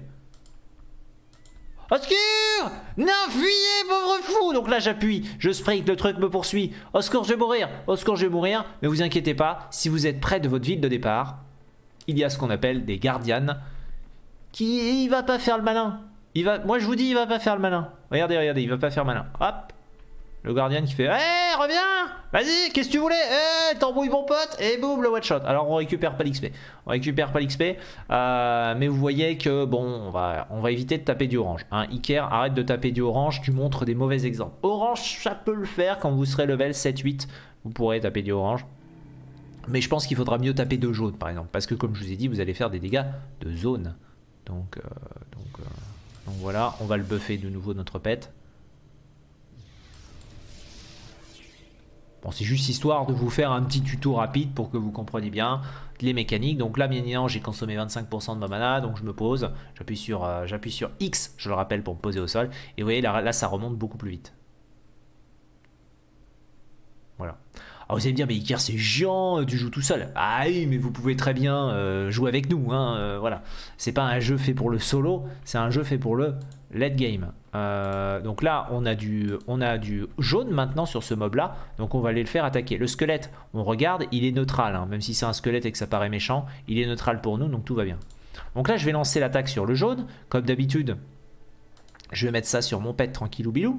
Au secours! Non, fuyez, pauvre fou! Donc là, j'appuie, je sprint, le truc me poursuit. Au secours, je vais mourir! Au secours, je vais mourir! Mais vous inquiétez pas, si vous êtes près de votre ville de départ, il y a ce qu'on appelle des gardianes. Qui, il va pas faire le malin. Il va, moi, je vous dis, il va pas faire le malin. Regardez, regardez, il va pas faire le malin. Hop! Le gardien qui fait, hé, hey, reviens! Vas-y, qu'est-ce que tu voulais? Hé, hey, t'embrouilles mon pote! Et boum, le one shot. Alors, on récupère pas l'X P. On récupère pas l'X P. Euh, mais vous voyez que, bon, on va, on va éviter de taper du orange. Hein. Iker, arrête de taper du orange. Tu montres des mauvais exemples. Orange, ça peut le faire quand vous serez level sept huit. Vous pourrez taper du orange. Mais je pense qu'il faudra mieux taper de jaune, par exemple. Parce que, comme je vous ai dit, vous allez faire des dégâts de zone. Donc, euh, donc, euh, donc voilà, on va le buffer de nouveau notre pet. Bon, c'est juste histoire de vous faire un petit tuto rapide pour que vous compreniez bien les mécaniques. Donc là, bien évidemment, j'ai consommé vingt-cinq pour cent de ma mana, donc je me pose, j'appuie sur, euh, j'appuie sur X, je le rappelle, pour me poser au sol. Et vous voyez, là, là ça remonte beaucoup plus vite. Voilà. Alors vous allez me dire, mais Iker c'est géant, tu joues tout seul. Ah oui, mais vous pouvez très bien euh, jouer avec nous. Hein, euh, voilà. C'est pas un jeu fait pour le solo, c'est un jeu fait pour le late game. Euh, donc là, on a, du, on a du jaune maintenant sur ce mob là. Donc on va aller le faire attaquer. Le squelette, on regarde, il est neutral. Hein, même si c'est un squelette et que ça paraît méchant, il est neutral pour nous, donc tout va bien. Donc là, je vais lancer l'attaque sur le jaune. Comme d'habitude, je vais mettre ça sur mon pet tranquillou bilou.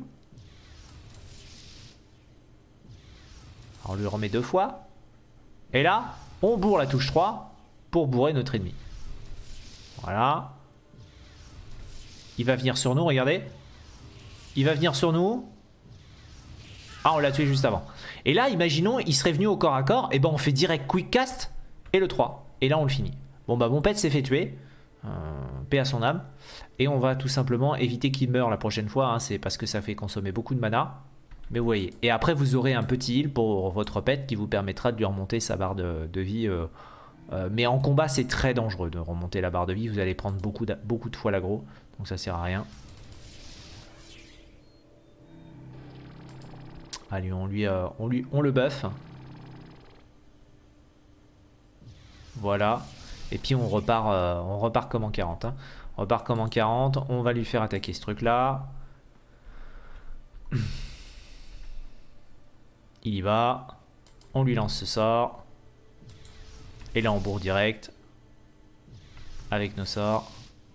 On lui remet deux fois. Et là, on bourre la touche trois pour bourrer notre ennemi. Voilà. Il va venir sur nous, regardez. Il va venir sur nous. Ah, on l'a tué juste avant. Et là, imaginons, il serait venu au corps à corps. Et ben, on fait direct quick cast et le trois. Et là, on le finit. Bon, bah, mon pet s'est fait tuer. Euh, paix à son âme. Et on va tout simplement éviter qu'il meure la prochaine fois. Hein. C'est parce que ça fait consommer beaucoup de mana. Mais vous voyez, et après vous aurez un petit heal pour votre pet qui vous permettra de lui remonter sa barre de, de vie. Euh, euh, mais en combat, c'est très dangereux de remonter la barre de vie. Vous allez prendre beaucoup de, beaucoup de fois l'aggro, donc ça sert à rien. Allez, on lui, euh, on lui, on le buff. Voilà. Et puis on repart, euh, on repart comme en quarante. Hein. On repart comme en quarante. On va lui faire attaquer ce truc-là. Il y va, on lui lance ce sort, et là on bourre direct, avec nos sorts.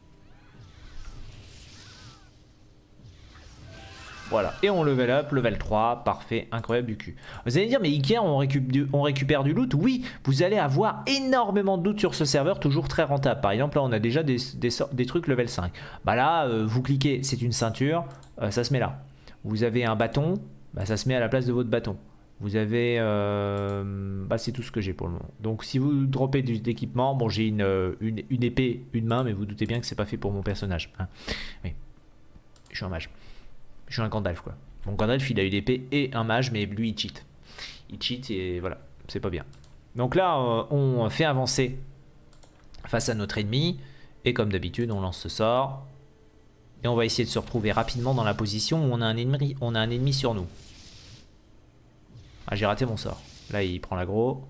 Voilà, et on level up, level trois, parfait, incroyable du cul. Vous allez dire, mais Iker, on, récup du, on récupère du loot? Oui, vous allez avoir énormément de loot sur ce serveur, toujours très rentable. Par exemple, là on a déjà des, des, des trucs level cinq. Bah là, euh, vous cliquez, c'est une ceinture, euh, ça se met là. Vous avez un bâton, bah ça se met à la place de votre bâton. Vous avez... Euh, bah c'est tout ce que j'ai pour le moment. Donc si vous droppez de l'équipement, bon j'ai une, une, une épée, une main, mais vous doutez bien que c'est pas fait pour mon personnage. Hein. Oui. Je suis un mage. Je suis un Gandalf quoi. Mon Gandalf il a une épée et un mage, mais lui il cheat. Il cheat et voilà, c'est pas bien. Donc là euh, on fait avancer face à notre ennemi. Et comme d'habitude on lance ce sort. Et on va essayer de se retrouver rapidement dans la position où on a un ennemi, on a un ennemi sur nous. Ah, j'ai raté mon sort. Là, il prend l'aggro.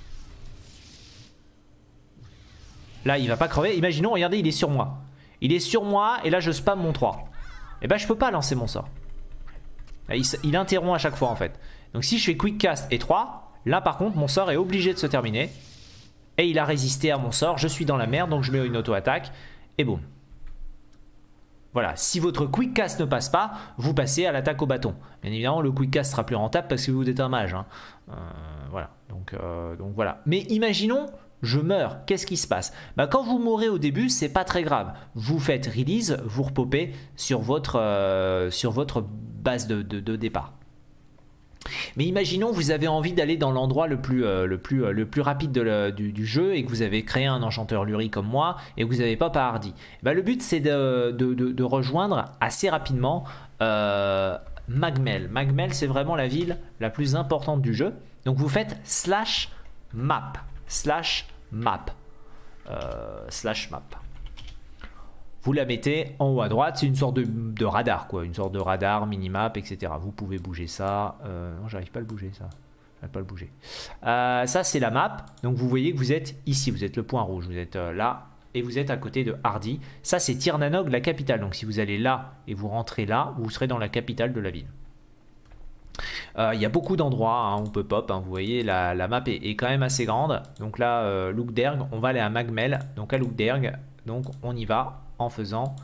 Là, il va pas crever. Imaginons, regardez, il est sur moi. Il est sur moi et là, je spam mon trois. Et ben, je peux pas lancer mon sort. Là, il, il interrompt à chaque fois, en fait. Donc, si je fais quick cast et trois, là, par contre, mon sort est obligé de se terminer. Et il a résisté à mon sort. Je suis dans la merde, donc je mets une auto-attaque. Et boum. Voilà, si votre quick cast ne passe pas, vous passez à l'attaque au bâton. Bien évidemment, le quick cast sera plus rentable parce que vous êtes un mage. Hein. Euh, voilà, donc, euh, donc voilà. Mais imaginons, je meurs, qu'est-ce qui se passe? Bah, quand vous mourrez au début, c'est pas très grave. Vous faites release, vous repopez sur votre, euh, sur votre base de, de, de départ. Mais imaginons vous avez envie d'aller dans l'endroit le plus, euh, le plus, euh, le plus rapide de le, du, du jeu et que vous avez créé un enchanteur Luri comme moi et que vous n'avez pas par hardy. Bah, le but c'est de, de, de, de rejoindre assez rapidement euh, Magmel. Magmel c'est vraiment la ville la plus importante du jeu. Donc vous faites slash map. Slash map. Euh, slash map. Vous la mettez en haut à droite, c'est une sorte de, de radar, quoi, une sorte de radar, minimap, et cetera. Vous pouvez bouger ça. Euh, non, j'arrive pas à le bouger, ça. J'arrive pas à le bouger. Euh, ça, c'est la map. Donc, vous voyez que vous êtes ici, vous êtes le point rouge, vous êtes euh, là, et vous êtes à côté de Hardy. Ça, c'est Tir Na Nog, la capitale. Donc, si vous allez là et vous rentrez là, vous serez dans la capitale de la ville. Il euh, y a beaucoup d'endroits hein, où on peut pop, hein, vous voyez la, la map est, est quand même assez grande. Donc là, euh, Lukderg, on va aller à Magmel. Donc à Lukderg, donc on y va en faisant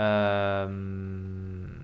euh,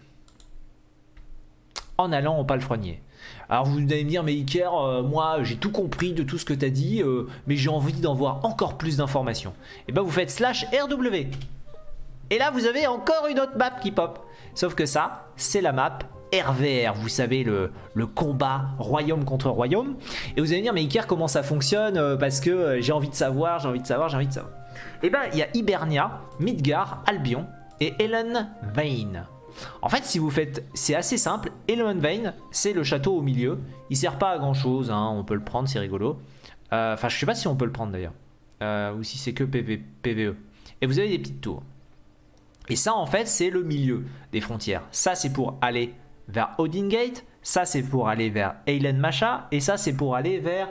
en allant au palefrenier. Alors vous allez me dire, mais Iker, euh, moi j'ai tout compris de tout ce que tu as dit, euh, mais j'ai envie d'en voir encore plus d'informations. Et bien vous faites slash R W. Et là vous avez encore une autre map qui pop. Sauf que ça, c'est la map R V R, vous savez, le, le combat royaume contre royaume. Et vous allez me dire, mais Iker, comment ça fonctionne? euh, Parce que euh, j'ai envie de savoir, j'ai envie de savoir, j'ai envie de savoir. Et bien, il y a Hibernia, Midgard, Albion et Helen Vane. En fait, si vous faites, c'est assez simple. Element Vein, c'est le château au milieu. Il sert pas à grand chose, hein. On peut le prendre, c'est rigolo. Enfin, euh, je sais pas si on peut le prendre d'ailleurs. Euh, ou si c'est que P V, P V E. Et vous avez des petites tours. Et ça, en fait, c'est le milieu des frontières. Ça, c'est pour aller vers Odin Gate. Ça, c'est pour aller vers Eilen Masha. Et ça, c'est pour aller vers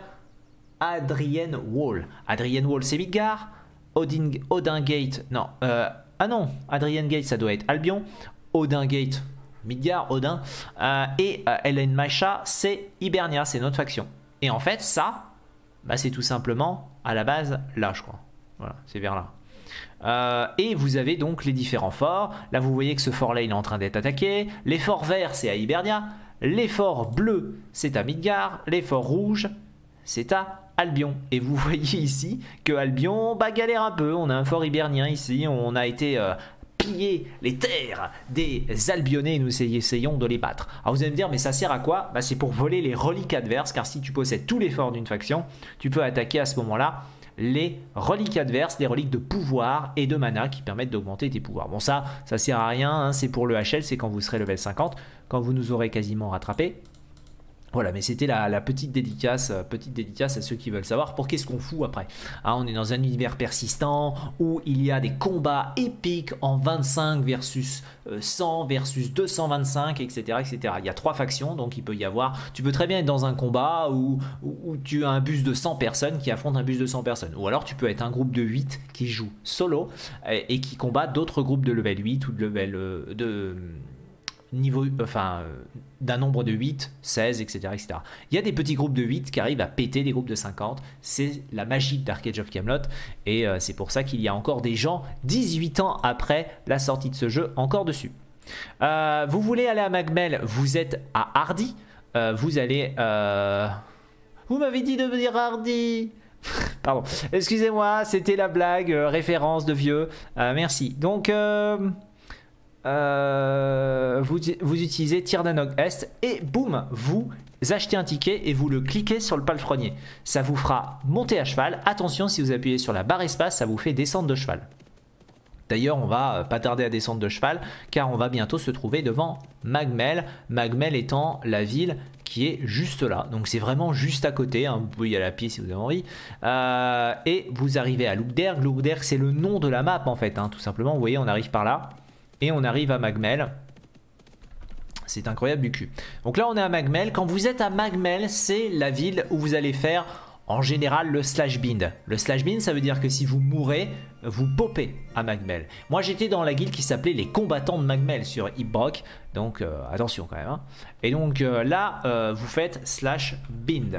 Adrien Wall. Adrien Wall, c'est Midgard. Odin, Odin Gate, non. Euh, ah non, Adrien Gate, ça doit être Albion. Odin Gate, Midgard, Odin. Euh, et euh, Eilen Masha, c'est Hibernia, c'est notre faction. Et en fait, ça, bah, c'est tout simplement à la base là, je crois. Voilà, c'est vers là. Euh, et vous avez donc les différents forts. Là, vous voyez que ce fort-là, il est en train d'être attaqué. Les forts verts, c'est à Hibernia. Les forts bleus, c'est à Midgard. Les forts rouges, c'est à Albion. Et vous voyez ici que Albion bah, galère un peu. On a un fort hibernien ici. On a été euh, piller les terres des Albionnais et nous essayons de les battre. Alors vous allez me dire, mais ça sert à quoi? Bah, c'est pour voler les reliques adverses. Car si tu possèdes tous les forts d'une faction, tu peux attaquer à ce moment-là les reliques adverses, les reliques de pouvoir et de mana qui permettent d'augmenter tes pouvoirs. Bon, ça, ça sert à rien, hein, c'est pour le H L, c'est quand vous serez level cinquante, quand vous nous aurez quasiment rattrapé. Voilà, mais c'était la, la petite dédicace, petite dédicace à ceux qui veulent savoir pour qu'est-ce qu'on fout après. Hein, on est dans un univers persistant où il y a des combats épiques en vingt-cinq versus cent versus deux cent vingt-cinq, et cetera, et cetera. Il y a trois factions, donc il peut y avoir. Tu peux très bien être dans un combat où, où, où tu as un bus de cent personnes qui affrontent un bus de cent personnes. Ou alors tu peux être un groupe de huit qui joue solo et, et qui combat d'autres groupes de level huit ou de level euh, de niveau, enfin, euh, d'un nombre de huit, seize, et cetera, et cetera. Il y a des petits groupes de huit qui arrivent à péter des groupes de cinquante. C'est la magie d'Ark Age of Camelot. Et euh, c'est pour ça qu'il y a encore des gens, dix-huit ans après la sortie de ce jeu, encore dessus. Euh, vous voulez aller à Magmel, vous êtes à Hardy. Euh, vous allez... Euh... Vous m'avez dit de venir à Hardy. Pardon, excusez-moi, c'était la blague, euh, référence de vieux. Euh, merci. Donc... Euh... Euh, vous, vous utilisez Tirnanog Est et boum, vous achetez un ticket et vous le cliquez sur le palefrenier. Ça vous fera monter à cheval. Attention, si vous appuyez sur la barre espace, ça vous fait descendre de cheval. D'ailleurs, on va pas tarder à descendre de cheval car on va bientôt se trouver devant Magmel. Magmel étant la ville qui est juste là. Donc c'est vraiment juste à côté. Hein. Vous pouvez y aller à pied si vous avez envie. Euh, et vous arrivez à Lugderg. Lugderg, c'est le nom de la map en fait. Hein, tout simplement, vous voyez, on arrive par là. Et on arrive à Magmel. C'est incroyable du cul. Donc là on est à Magmel. Quand vous êtes à Magmel, c'est la ville où vous allez faire en général le slash bind. Le slash bind, ça veut dire que si vous mourrez, vous popez à Magmel. Moi j'étais dans la guilde qui s'appelait les combattants de Magmel sur Ibrock. Donc euh, attention quand même. Hein. Et donc euh, là euh, vous faites slash bind.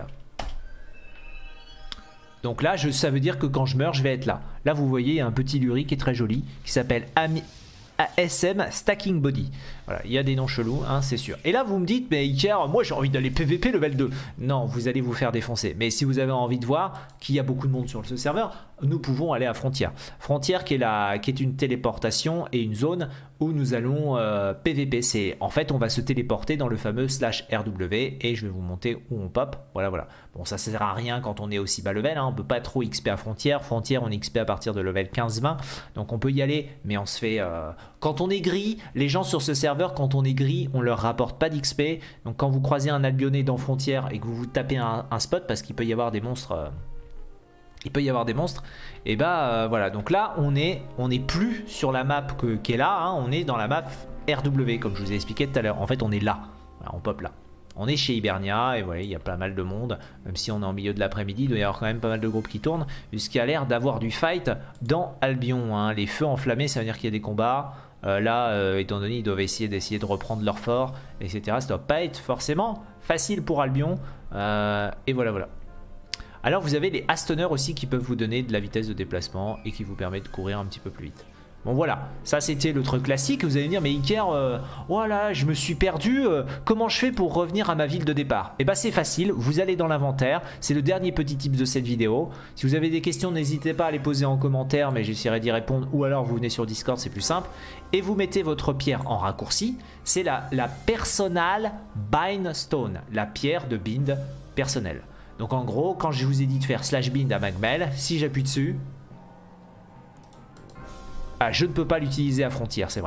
Donc là je, ça veut dire que quand je meurs je vais être là. Là vous voyez un petit Luri qui est très joli. Qui s'appelle Ami... A S M Stacking Body. Voilà, il y a des noms chelous, hein, c'est sûr. Et là, vous me dites, mais Iker, moi j'ai envie d'aller P V P level deux. Non, vous allez vous faire défoncer. Mais si vous avez envie de voir qu'il y a beaucoup de monde sur ce serveur, nous pouvons aller à Frontière. Frontière qui est, la, qui est une téléportation et une zone où nous allons euh, P V P. C'est, en fait, on va se téléporter dans le fameux slash R W et je vais vous montrer où on pop. Voilà, voilà. Bon, ça sert à rien quand on est aussi bas level. Hein. On peut pas trop X P à Frontière. Frontière, on X P à partir de level quinze vingt. Donc on peut y aller, mais on se fait... Euh, quand on est gris, les gens sur ce serveur, quand on est gris, on leur rapporte pas d'X P. Donc quand vous croisez un Albionnais dans Frontière et que vous vous tapez un, un spot, parce qu'il peut y avoir des monstres... Euh, il peut y avoir des monstres, et bah euh, voilà, donc là on est on est plus sur la map que, qui est là, hein, on est dans la map R W comme je vous ai expliqué tout à l'heure. En fait on est là, voilà, on pop là, on est chez Hibernia et voilà, il y a pas mal de monde, même si on est en milieu de l'après-midi, il doit y avoir quand même pas mal de groupes qui tournent, puisqu'il y a l'air d'avoir du fight dans Albion, hein. Les feux enflammés ça veut dire qu'il y a des combats, euh, là euh, étant donné ils doivent essayer d'essayer de reprendre leur fort, etc. Ça doit pas être forcément facile pour Albion, euh, et voilà voilà. Alors vous avez les Astoners aussi qui peuvent vous donner de la vitesse de déplacement et qui vous permettent de courir un petit peu plus vite. Bon voilà, ça c'était le truc classique. Vous allez me dire, mais Iker, euh, voilà, je me suis perdu, euh, comment je fais pour revenir à ma ville de départ? Et bah c'est facile, vous allez dans l'inventaire, c'est le dernier petit tip de cette vidéo. Si vous avez des questions, n'hésitez pas à les poser en commentaire, mais j'essaierai d'y répondre, ou alors vous venez sur Discord, c'est plus simple. Et vous mettez votre pierre en raccourci, c'est la, la Personal Bind Stone, la pierre de bind personnelle. Donc en gros, quand je vous ai dit de faire slash bind à Magmel, si j'appuie dessus, ah, je ne peux pas l'utiliser à Frontière, c'est vrai.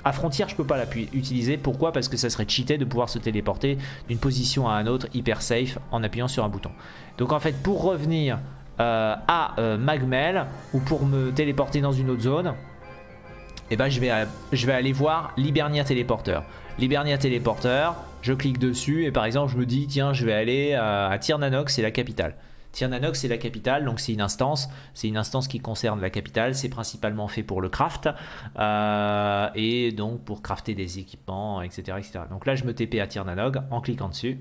à Frontier, je peux pas l'utiliser. Pourquoi? Parce que ça serait cheaté de pouvoir se téléporter d'une position à un autre hyper safe en appuyant sur un bouton. Donc en fait, pour revenir euh, à euh, Magmel ou pour me téléporter dans une autre zone, eh ben, je, vais, je vais aller voir l'Hibernia Téléporteur. L'Hibernia Téléporteur, je clique dessus et par exemple, je me dis, tiens, je vais aller à, à Tirnanox, c'est la capitale. Tirnanox, c'est la capitale, donc c'est une instance. C'est une instance qui concerne la capitale. C'est principalement fait pour le craft. Euh, et donc pour crafter des équipements, et cetera, et cetera. Donc là, je me T P à Tirnanog en cliquant dessus.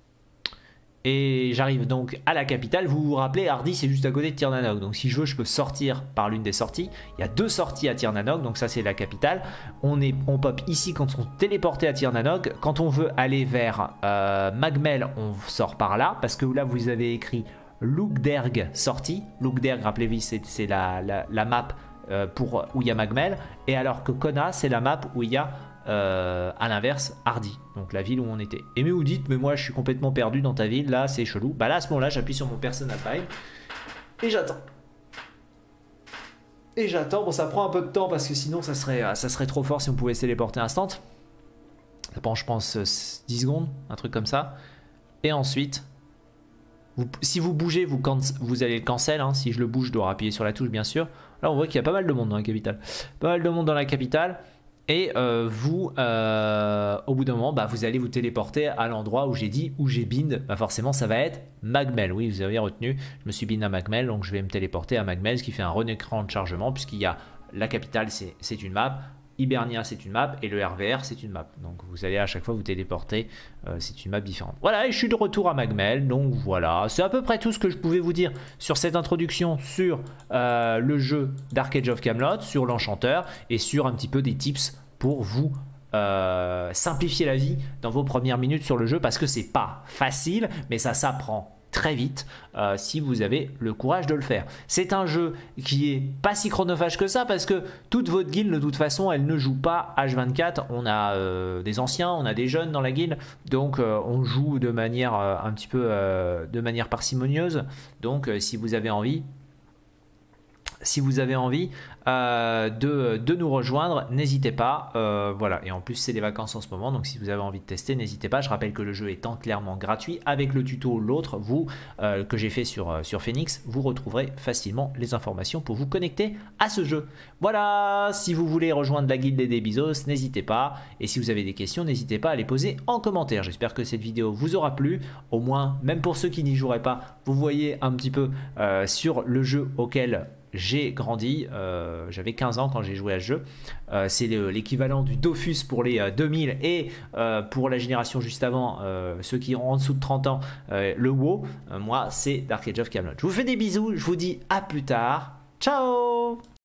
Et j'arrive donc à la capitale. Vous vous rappelez, Hardy, c'est juste à côté de Tirnanog. Donc si je veux, je peux sortir par l'une des sorties. Il y a deux sorties à Tirnanog, donc ça c'est la capitale. On, est, on pop ici quand on est téléporté à Tirnanog. Quand on veut aller vers euh, Magmel, on sort par là. Parce que là, vous avez écrit Lugderg sortie. Lugderg, rappelez-vous, c'est la, la, la map euh, pour, où il y a Magmel. Et alors que Kona, c'est la map où il y a... Euh, à l'inverse, Hardy, donc la ville où on était. Et mais vous dites, mais moi je suis complètement perdu dans ta ville, là c'est chelou. Bah là à ce moment-là, j'appuie sur mon personal time et j'attends. Et j'attends, bon ça prend un peu de temps parce que sinon ça serait, ça serait trop fort si on pouvait se téléporter instant. Ça prend je pense dix secondes, un truc comme ça. Et ensuite, vous, si vous bougez, vous, vous allez le cancel, hein. Si je le bouge, je dois appuyer sur la touche bien sûr. Là on voit qu'il y a pas mal de monde dans la capitale. Pas mal de monde dans la capitale. Et euh, vous, euh, au bout d'un moment, bah, vous allez vous téléporter à l'endroit où j'ai dit, où j'ai bind. Bah, forcément, ça va être Magmel. Oui, vous avez retenu. Je me suis bind à Magmel, donc je vais me téléporter à Magmel, ce qui fait un run écran de chargement, puisqu'il y a la capitale, c'est une map. Hibernia, c'est une map. Et le R V R, c'est une map. Donc vous allez à chaque fois vous téléporter. Euh, c'est une map différente. Voilà, et je suis de retour à Magmel. Donc voilà, c'est à peu près tout ce que je pouvais vous dire sur cette introduction sur euh, le jeu Dark Age of Camelot, sur l'enchanteur et sur un petit peu des tips pour vous euh, simplifier la vie dans vos premières minutes sur le jeu, parce que c'est pas facile, mais ça s'apprend très vite euh, si vous avez le courage de le faire. C'est un jeu qui est pas si chronophage que ça, parce que toute votre guilde de toute façon elle ne joue pas H vingt-quatre. On a euh, des anciens, on a des jeunes dans la guilde, donc euh, on joue de manière euh, un petit peu euh, de manière parcimonieuse. Donc euh, si vous avez envie Si vous avez envie euh, de, de nous rejoindre, n'hésitez pas. Euh, voilà. Et en plus, c'est les vacances en ce moment. Donc, si vous avez envie de tester, n'hésitez pas. Je rappelle que le jeu étant clairement gratuit, avec le tuto l'autre, vous euh, que j'ai fait sur, sur Phoenix, vous retrouverez facilement les informations pour vous connecter à ce jeu. Voilà. Si vous voulez rejoindre la guilde des Debizos, n'hésitez pas. Et si vous avez des questions, n'hésitez pas à les poser en commentaire. J'espère que cette vidéo vous aura plu. Au moins, même pour ceux qui n'y joueraient pas, vous voyez un petit peu euh, sur le jeu auquel j'ai grandi. euh, j'avais quinze ans quand j'ai joué à ce jeu. Euh, c'est l'équivalent du Dofus pour les euh, deux mille et euh, pour la génération juste avant, euh, ceux qui ont en dessous de trente ans, euh, le WoW. Euh, moi, c'est Dark Age of Camelot. Je vous fais des bisous, je vous dis à plus tard. Ciao!